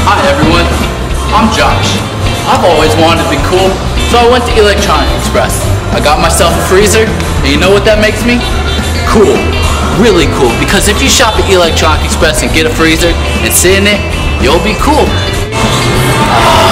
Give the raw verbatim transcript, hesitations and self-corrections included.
Hi everyone, I'm Josh. I've always wanted to be cool, so I went to Electronic Express. I got myself a freezer, and you know what that makes me? Cool. Really cool, because if you shop at Electronic Express and get a freezer and sit in it, you'll be cool.